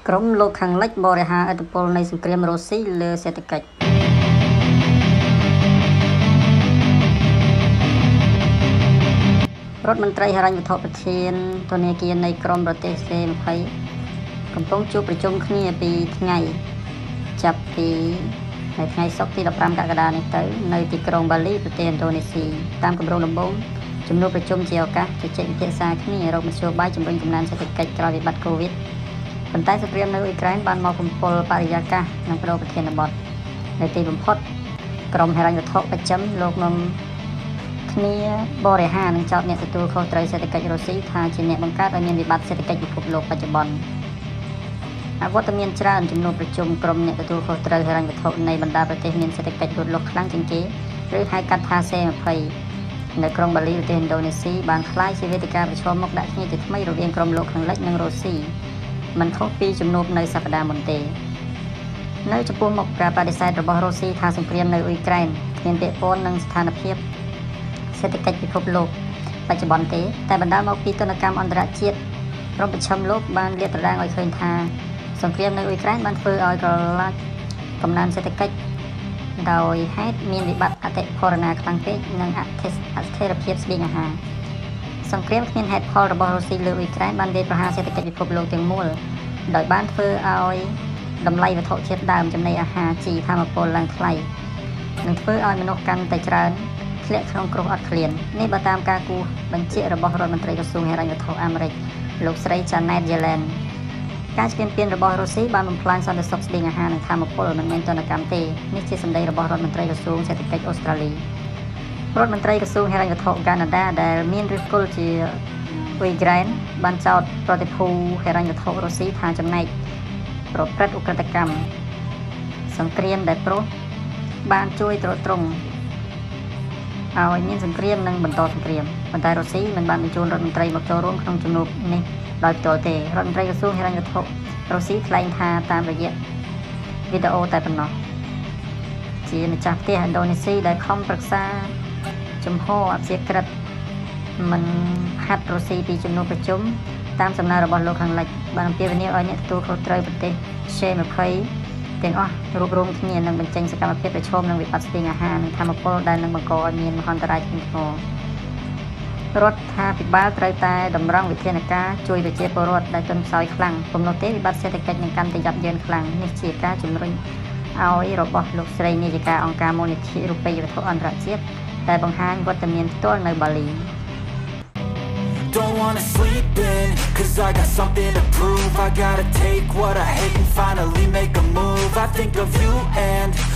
ក្រុមលោកខាងលិចបរិហាឥទ្ធិពលនៃសង្គ្រាមរុស្ស៊ីលើសេដ្ឋកិច្ចរដ្ឋមន្ត្រីហិរញ្ញវត្ថុប្រធានធនាគារនៃក្រមប្រទេស C20 កំពុងជួបប្រជុំគ្នាពីថ្ងៃចាប់ពីថ្ងៃសុក្រទី15កក្កដានេះទៅនៅទីក្រុងបាលីប្រទេសឥណ្ឌូនេស៊ីតាមគម្រោងដំបូងជំនួបប្រជុំជាឱកាសជជែកពិភាក្សាគ្នារកមធ្យោបាយជំរុញកំណើនសេដ្ឋកិច្ចក្រោយវិបត្តិកូវីដប៉ុន្តែសង្គ្រាមនៅអ៊ុយក្រែនបានមកបំពុលបរិយាកាសនិងបដូរប្រធានបទនៅទីបំផុតក្រុមហិរញ្ញវត្ថុប្រចាំលោកនាំគ្នាបរិហានឹងចោទអ្នកទទួលខុសត្រូវសេដ្ឋកិច្ចរុស្ស៊ីថាជាអ្នកបង្កើតឲ្យមានវិបត្តិសេដ្ឋកិច្ចពិភពលោកបច្ចុប្បន្នអវត្តមានច្រើនចំនួនប្រជុំក្រុមអ្នកទទួលខុសត្រូវហិរញ្ញវត្ថុនៃបណ្ដាប្រទេសមានសេដ្ឋកិច្ចលូតលាស់ខ្លាំងជាងគេឬហៅកាត់ថា C20 នៅក្រុងបាលីប្រទេសឥណ្ឌូនេស៊ីបានក្លាយជាវេទិកាប្រឈមមុខដាក់គ្នាជាថ្មីរវាងក្រុមលោកខាងលិចនិងរុស្ស៊ីមិនខុសពីជំនួបនៅសប្តាហ៍មុនទេនៅចំពោះមុខការបដិសេធរបស់រុស្ស៊ីថាសង្គ្រាមនៅអ៊ុយក្រែនគ្មានពាក់ព័ន្ធនឹងស្ថានភាពសេដ្ឋកិច្ចពិភពលោកបច្ចុប្បន្នទេតែបណ្ដាលមកពីទណ្ឌកម្មអន្តរជាតិក្រុមប្រឆាំងលោកបានលាតត្រដាងឲ្យឃើញថាសង្គ្រាមនៅអ៊ុយក្រែនបានធ្វើឲ្យក្រឡាច់កំណើនសេដ្ឋកិច្ចដោយហេតុមានវិបត្តិអតិផរណាខ្លាំងពេកនិងអស្ថិរភាពស្បៀងអាហារសង្គ្រាមគ្មានហេតុផលរបស់រុស្ស៊ីលើអ៊ុយក្រែនបានវាយប្រហារសេដ្ឋកិច្ចពិភពលោកទាំងមូលដោយបានធ្វើឲ្យតម្លៃវត្ថុធាតុដើមចំណីអាហារជីថាមពលឡើងថ្លៃនិងធ្វើឲ្យមនុស្សកាន់តែច្រើនធ្លាក់ក្នុងគ្រោះអត់ឃ្លាននេះបើតាមការគូសបញ្ជារបស់រដ្ឋមន្ត្រីក្រសួងហិរញ្ញវត្ថុអាមេរិកលោកស្រី Janet Yellen ការឈ្លានពានរបស់រុស្ស៊ីបានបំផ្លាញសន្តិសុខស្បៀងអាហារនិងថាមពលមិនមែនទណ្ឌកម្មទេនេះជាសម្ដីរបស់រដ្ឋមន្ត្រីក្រសួងសេដ្ឋកិច្ចអូស្ត្រាលីរដ្ឋមន្ត្រីក្រសួងហិរញ្ញវត្ថុកាណាដាដែលមានឫសគល់ជាអ៊ុយក្រែនបានចោទប្រតិភូហិរញ្ញវត្ថុរុស្ស៊ីថាចំណែកប្រព្រឹត្តឧក្រិដ្ឋកម្មសង្គ្រាមដែលប្រុសបានជួយទ្រទ្រង់ឲ្យមានសង្គ្រាមនិងបន្តសង្គ្រាមប៉ុន្តែរុស្ស៊ីមិនបានបញ្ជូនរដ្ឋមន្ត្រីមកចូលរួមក្នុងជំនួបនេះដោយផ្ទាល់ទេរដ្ឋមន្ត្រីក្រសួងហិរញ្ញវត្ថុរុស្ស៊ីថ្លែងថាតាមរយៈវីដេអូតែប៉ុណ្ណោះជាម្ចាស់ផ្ទះឥណ្ឌូនេស៊ីដែលខំប្រឹក្សាជំហរអព្យាក្រឹតមិនហាត់រុស្ស៊ីពីជំនួបប្រជុំតាមសំណើរបស់លោកខាងលិចបានអំពាវនាវឲ្យអ្នកទទួលខុសត្រូវប្រទេស C20 ទាំងអស់រួបរวมគ្នានិងបញ្ចេញសកម្មភាពប្រឈមនឹងវិបត្តិស្បៀងអាហារនិងថាមពលដែលនឹងបង្កឲ្យមានមហន្តរាយធ្ងន់ធ្ងររដ្ឋាភិបាលត្រូវតែតម្រង់វិធានការជួយប្រជាពលរដ្ឋដែលទន់ខ្សោយខ្លាំងពុំនោះទេវិបត្តិសេដ្ឋកិច្ចនឹងកាន់តែយ៉ាប់យ៉ឺនខ្លាំងនេះជាការជំរុញឲ្យរបស់លោកស្រីនាយិកាអង្គការមូលនិធិរូបិយវត្ថុអន្តរជាតិដែលបង្ហាញវត្តមានផ្ទាល់នៅបាលី Don't wanna sleep in, cause I got something to prove I gotta take what I hate and finally make a move I think of you and